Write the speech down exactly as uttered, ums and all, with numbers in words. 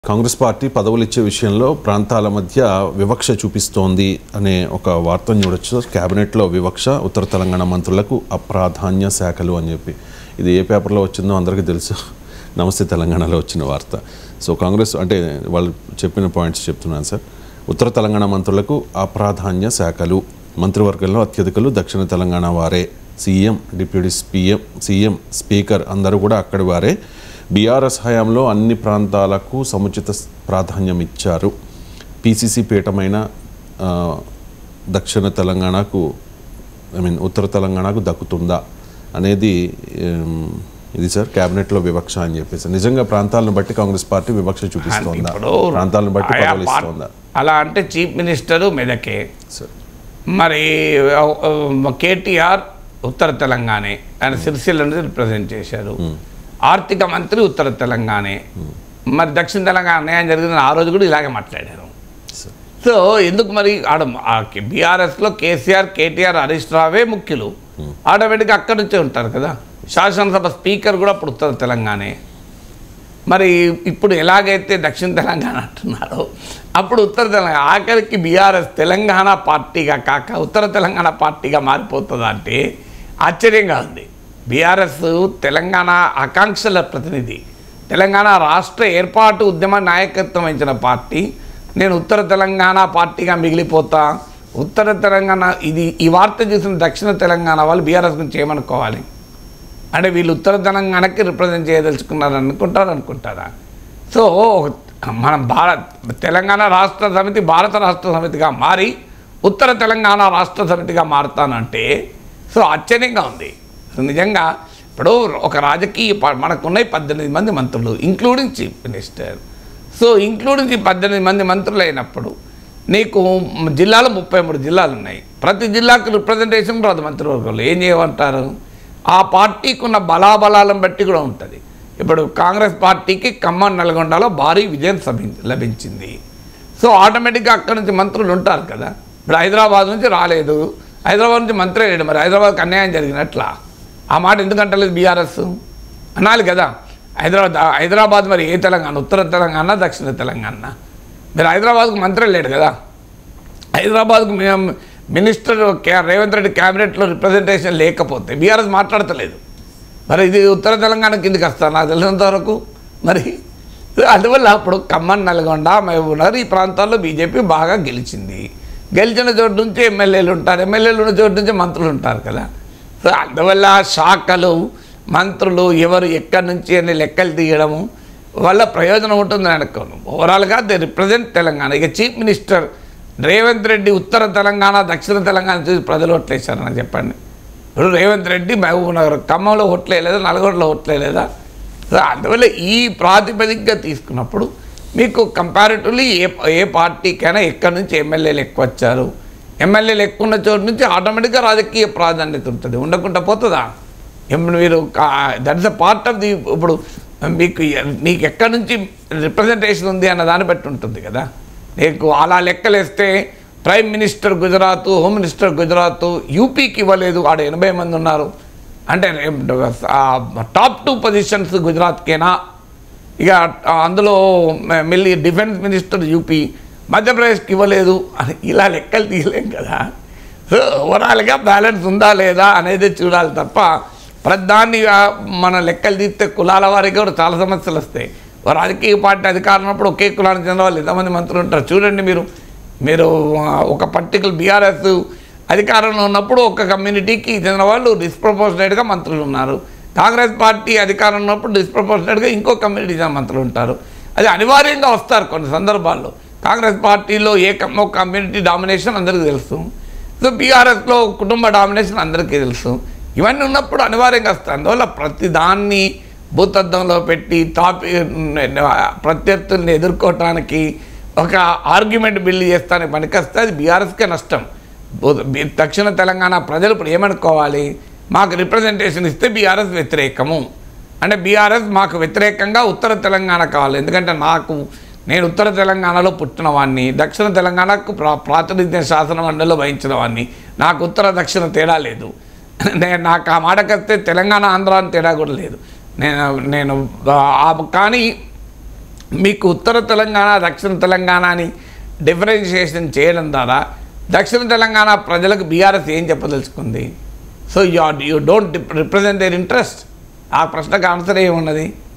Congress party పదవులు ఇచ్చే విషయంలో ప్రాంతాల మధ్య వివక్ష చూపిస్తోంది అనే ఒక వార్తను చూడొచ్చు. క్యాబినెట్లో వివక్ష, ఉత్తర తెలంగాణ మంత్రులకు అప్రాధాన్య శాఖలు అని చెప్పి ఇది ఏ పేపర్లో వచ్చిందో అందరికీ తెలుసు. నమస్తే తెలంగాణలో వచ్చిన వార్త. సో కాంగ్రెస్ అంటే వాళ్ళు చెప్పిన పాయింట్స్ చెప్తున్నాను సార్. ఉత్తర తెలంగాణ మంత్రులకు అప్రాధాన్య శాఖలు, మంత్రివర్గంలో అత్యధికులు దక్షిణ తెలంగాణ వారే, CM, deputy PM, CM, speaker అందరూ కూడా అక్కడి వారే. బీఆర్ఎస్ హయాంలో అన్ని ప్రాంతాలకు సముచిత ప్రాధాన్యం ఇచ్చారు. పీసీసీ పీఠమైన దక్షిణ తెలంగాణకు ఐ మీన్ ఉత్తర తెలంగాణకు దక్కుతుందా అనేది ఇది సార్. క్యాబినెట్లో వివక్ష అని చెప్పేసి నిజంగా ప్రాంతాలను బట్టి కాంగ్రెస్ పార్టీ వివక్ష చూపిస్తోందా, ప్రాంతాలను బట్టి పదవులు ఇస్తోందా? అలా అంటే చీఫ్ మినిస్టరు మెదకే సార్, మరి కేటీఆర్ ఉత్తర తెలంగాణే, ఆయన సిరిసిల్లని రిప్రజెంట్ చేశారు. ఆర్థిక మంత్రి ఉత్తర తెలంగాణే, మరి దక్షిణ తెలంగాణ అన్యాయం జరిగిందని ఆ రోజు కూడా ఇలాగే మాట్లాడారు. సో ఎందుకు మరి ఆడ బీఆర్ఎస్లో కేసీఆర్, కేటీఆర్, హరీష్ రావే ముఖ్యులు, ఆటోమేటిక్గా అక్కడి నుంచే ఉంటారు కదా. శాసనసభ స్పీకర్ కూడా అప్పుడు ఉత్తర తెలంగాణే. మరి ఇప్పుడు ఎలాగైతే దక్షిణ తెలంగాణ అంటున్నారో అప్పుడు ఉత్తర తెలంగాణ, ఆఖరికి బీఆర్ఎస్ తెలంగాణ పార్టీగా కాక ఉత్తర తెలంగాణ పార్టీగా మారిపోతుందా అంటే ఆశ్చర్యంగా ఉంది. బీఆర్ఎస్ తెలంగాణ ఆకాంక్షల ప్రతినిధి, తెలంగాణ రాష్ట్ర ఏర్పాటు ఉద్యమ నాయకత్వం వహించిన పార్టీ. నేను ఉత్తర తెలంగాణ పార్టీగా మిగిలిపోతా, ఉత్తర తెలంగాణ ఇది ఈ వార్త చూసిన దక్షిణ తెలంగాణ వాళ్ళు బీఆర్ఎస్ గురించి ఏమనుకోవాలి? అంటే వీళ్ళు ఉత్తర తెలంగాణకి రిప్రజెంట్ చేయదలుచుకున్నారు అనుకుంటారు అనుకుంటారా? సో మనం భారత్ తెలంగాణ రాష్ట్ర సమితి భారత రాష్ట్ర సమితిగా మారి ఉత్తర తెలంగాణ రాష్ట్ర సమితిగా మారుతానంటే సో ఆశ్చర్యంగా ఉంది. నిజంగా ఇప్పుడు ఒక రాజకీయ మనకున్నాయి పద్దెనిమిది మంది మంత్రులు including chief minister. So including పద్దెనిమిది మంది మంత్రులు అయినప్పుడు నీకు జిల్లాలో ముప్పై మూడు జిల్లాలు ఉన్నాయి. ప్రతి జిల్లాకు రిప్రజెంటేషన్ రాదు మంత్రివర్గంలో. ఏం చేయమంటారు? ఆ పార్టీకి ఉన్న బలాబలాలను బట్టి కూడా ఉంటుంది. ఇప్పుడు కాంగ్రెస్ పార్టీకి ఖమ్మం, నల్గొండలో భారీ విజయం లభించింది. సో ఆటోమేటిక్గా అక్కడి నుంచి మంత్రులు ఉంటారు కదా. ఇప్పుడు హైదరాబాద్ నుంచి రాలేదు, హైదరాబాద్ నుంచి మంత్రి లేడు, మరి హైదరాబాద్కి అన్యాయం జరిగినట్లా? ఆ మాట ఎందుకంటలేదు బీఆర్ఎస్ అనాలి కదా. హైదరాబాద్ హైదరాబాద్ మరి ఏ తెలంగాణ, ఉత్తర తెలంగాణ, దక్షిణ తెలంగాణ? మీరు హైదరాబాద్కు మంత్రి లేడు కదా. హైదరాబాద్కు మేము మినిస్టర్ రేవంత్ రెడ్డి క్యాబినెట్లో రిప్రజెంటేషన్ లేకపోతే బీఆర్ఎస్ మాట్లాడతలేదు. మరి ఇది ఉత్తర తెలంగాణ కిందకి వస్తాను నాకు తెలిసినంత వరకు. మరి అందువల్ల అప్పుడు ఖమ్మం, నల్గొండ, మహబూబ్నగర్ ఈ ప్రాంతాల్లో బీజేపీ బాగా గెలిచింది. గెలిచిన చోటు నుంచి ఎమ్మెల్యేలు ఉంటారు, ఎమ్మెల్యేలు ఉన్న చోటు నుంచి మంత్రులు ఉంటారు కదా. సో అందువల్ల శాఖలు, మంత్రులు ఎవరు ఎక్కడి నుంచి అని లెక్కలు తీయడము వల్ల ప్రయోజనం ఉంటుందని అనుకోను. ఓవరాల్గా దే రిప్రజెంట్ తెలంగాణ. ఇక చీఫ్ మినిస్టర్ రేవంత్ రెడ్డి ఉత్తర తెలంగాణ, దక్షిణ తెలంగాణ చూసి ప్రజలు ఓట్లేశారు అని చెప్పండి. ఇప్పుడు రేవంత్ రెడ్డి మహబూబ్నగర్, ఖమ్మంలో ఓట్లేదా, నల్గొండలో ఓట్లేదా? సో అందువల్ల ఈ ప్రాతిపదికగా తీసుకున్నప్పుడు మీకు కంపారిటివ్లీ ఏ ఏ పార్టీకైనా ఎక్కడి నుంచి ఎమ్మెల్యేలు ఎక్కువ వచ్చారు, ఎమ్మెల్యేలు ఎక్కువ ఉన్న చోటు నుంచి ఆటోమేటిక్గా రాజకీయ ప్రాధాన్యత ఉంటుంది. ఉండకుండా పోతుందా? మీరు that is a part of the. ఇప్పుడు మీకు నీకు ఎక్కడి నుంచి రిప్రజెంటేషన్ ఉంది అన్న దాన్ని బట్టి ఉంటుంది కదా. నీకు అలా లెక్కలేస్తే prime minister Gujarat, home minister Gujarat, యూపీకి ఇవ్వలేదు, ఆడ ఎనభై మంది ఉన్నారు అంటే టాప్ టూ పొజిషన్స్ గుజరాత్కేనా? ఇక అందులో మళ్ళీ డిఫెన్స్ మినిస్టర్ యూపీ, మధ్యప్రదేశ్కి ఇవ్వలేదు అని ఇలా లెక్కలు తీయలేం కదా. సో ఓవరాల్గా బ్యాలెన్స్ ఉందా లేదా అనేది చూడాలి తప్ప ప్రధాన్ని మన లెక్కలు తీస్తే కులాల వారికి కూడా చాలా సమస్యలు వస్తాయి. రాజకీయ పార్టీ అధికారం ఉన్నప్పుడు ఒకే కులానికి చెందిన వాళ్ళు ఎంతమంది మంత్రులు ఉంటారు చూడండి. మీరు మీరు ఒక పర్టికులర్ బీఆర్ఎస్ అధికారంలో ఉన్నప్పుడు ఒక కమ్యూనిటీకి చెందిన వాళ్ళు డిస్ప్రపోర్షనేట్గా మంత్రులు ఉన్నారు. కాంగ్రెస్ పార్టీ అధికారంలో ఉన్నప్పుడు డిస్ప్రపోర్షనేట్గా ఇంకో కమ్యూనిటీ చెందిన మంత్రులు ఉంటారు. అది అనివార్యంగా వస్తారు కొన్ని సందర్భాల్లో. కాంగ్రెస్ పార్టీలో ఏ కమ్యూనిటీ డామినేషన్ అందరికీ తెలుసు. సో బీఆర్ఎస్లో కుటుంబ డామినేషన్ అందరికీ తెలుసు. ఇవన్నీ ఉన్నప్పుడు అనివార్యంగా వస్తాయి. అందువల్ల ప్రతి దాన్ని భూతద్దంలో పెట్టి టాపి ప్రత్యర్థుల్ని ఎదుర్కోవటానికి ఒక ఆర్గ్యుమెంట్ బిల్డ్ చేస్తానికి పనికొస్తే అది బీఆర్ఎస్కే నష్టం. దక్షిణ తెలంగాణ ప్రజలు ఇప్పుడు ఏమనుకోవాలి? మాకు రిప్రజెంటేషన్ ఇస్తే బీఆర్ఎస్ వ్యతిరేకము అంటే బీఆర్ఎస్ మాకు వ్యతిరేకంగా ఉత్తర తెలంగాణ కావాలి. ఎందుకంటే నాకు నేను ఉత్తర తెలంగాణలో పుట్టిన వాడిని, దక్షిణ తెలంగాణకు ప్రా ప్రాతినిధ్యం శాసన మండలిలో వహించిన వాడిని, నాకు ఉత్తర దక్షిణ తేడా లేదు. నేను నాకు ఆ మాటకొస్తే తెలంగాణ ఆంధ్ర అని తేడా కూడా లేదు. నేను నేను కానీ మీకు ఉత్తర తెలంగాణ దక్షిణ తెలంగాణ అని డిఫరెన్షియేషన్ చేయడం ద్వారా దక్షిణ తెలంగాణ ప్రజలకు బీఆర్ఎస్ ఏం చెప్పదలుచుకుంది? So you you don't represent their interest. ఆ ప్రశ్నకు ఆన్సర్ ఏమున్నది?